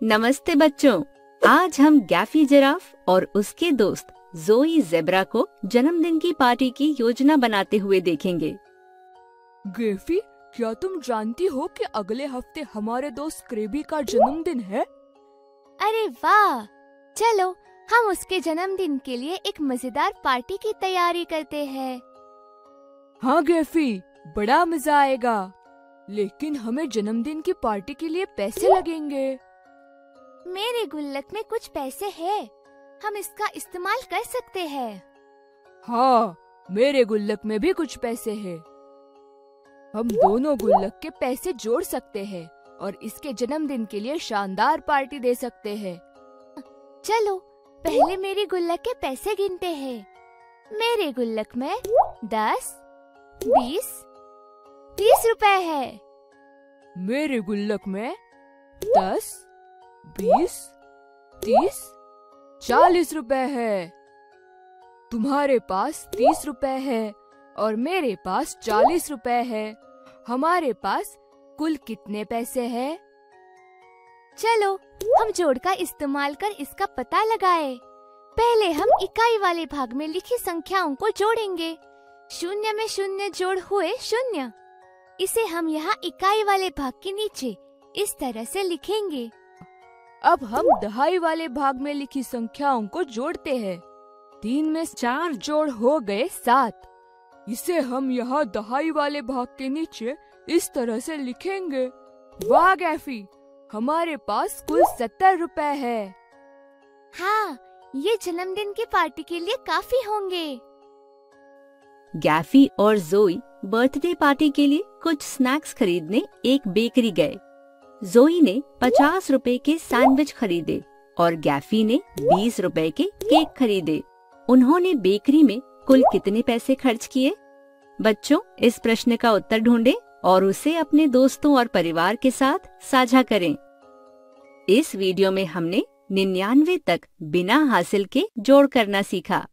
नमस्ते बच्चों, आज हम गैफी जिराफ और उसके दोस्त जोई ज़ेब्रा को जन्मदिन की पार्टी की योजना बनाते हुए देखेंगे। गैफी, क्या तुम जानती हो कि अगले हफ्ते हमारे दोस्त क्रेबी का जन्मदिन है? अरे वाह! चलो हम उसके जन्मदिन के लिए एक मजेदार पार्टी की तैयारी करते हैं। हाँ गैफी, बड़ा मजा आएगा। लेकिन हमें जन्मदिन की पार्टी के लिए पैसे लगेंगे। मेरे गुल्लक में कुछ पैसे हैं, हम इसका इस्तेमाल कर सकते हैं। हाँ, मेरे गुल्लक में भी कुछ पैसे हैं। हम दोनों गुल्लक के पैसे जोड़ सकते हैं और इसके जन्मदिन के लिए शानदार पार्टी दे सकते हैं। चलो पहले मेरे गुल्लक के पैसे गिनते हैं। मेरे गुल्लक में 10, 20, 30 रुपए है। मेरे गुल्लक में 10, 20, 30, 40 रुपए है। तुम्हारे पास 30 रुपए है और मेरे पास 40 रुपए है। हमारे पास कुल कितने पैसे हैं? चलो हम जोड़ का इस्तेमाल कर इसका पता लगाएं। पहले हम इकाई वाले भाग में लिखी संख्याओं को जोड़ेंगे। 0 में 0 जोड़ हुए 0। इसे हम यहाँ इकाई वाले भाग के नीचे इस तरह से लिखेंगे। अब हम दहाई वाले भाग में लिखी संख्याओं को जोड़ते हैं। 3 में 4 जोड़ हो गए 7। इसे हम यहाँ दहाई वाले भाग के नीचे इस तरह से लिखेंगे। वाह गैफी, हमारे पास कुल 70 रुपए है। हाँ, ये जन्मदिन की पार्टी के लिए काफी होंगे। गैफी और जोई बर्थडे पार्टी के लिए कुछ स्नैक्स खरीदने एक बेकरी गए। जोई ने 50 रुपए के सैंडविच खरीदे और गैफी ने 20 रुपए के केक खरीदे। उन्होंने बेकरी में कुल कितने पैसे खर्च किए? बच्चों, इस प्रश्न का उत्तर ढूंढें और उसे अपने दोस्तों और परिवार के साथ साझा करें। इस वीडियो में हमने 99 तक बिना हासिल के जोड़ करना सीखा।